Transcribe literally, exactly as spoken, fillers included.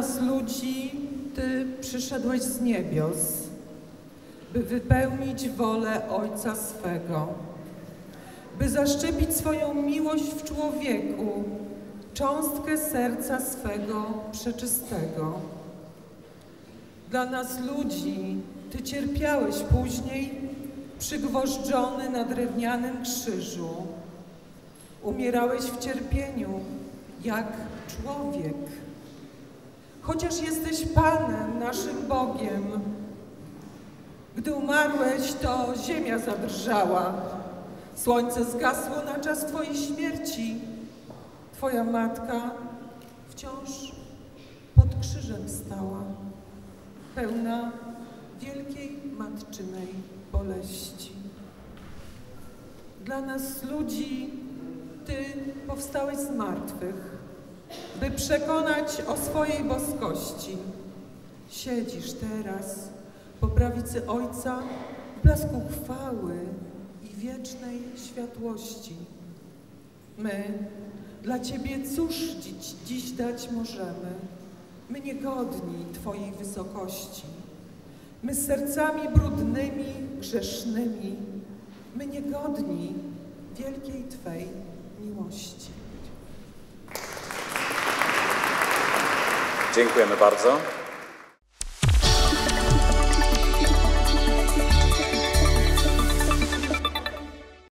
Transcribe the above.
nas ludzi Ty przyszedłeś z niebios, by wypełnić wolę Ojca swego, by zaszczepić swoją miłość w człowieku, cząstkę serca swego przeczystego. Dla nas ludzi Ty cierpiałeś później, przygwożdżony na drewnianym krzyżu. Umierałeś w cierpieniu jak człowiek. Chociaż jesteś Panem, naszym Bogiem, gdy umarłeś, to ziemia zadrżała. Słońce zgasło na czas Twojej śmierci. Twoja matka wciąż pod krzyżem stała, pełna wielkiej matczynej boleści. Dla nas ludzi Ty powstałeś z martwych, by przekonać o swojej boskości. Siedzisz teraz po prawicy Ojca w blasku chwały i wiecznej światłości. My dla Ciebie cóż dziś, dziś dać możemy? My niegodni Twojej wysokości. My z sercami brudnymi, grzesznymi. My niegodni wielkiej Twej miłości. Dziękujemy bardzo.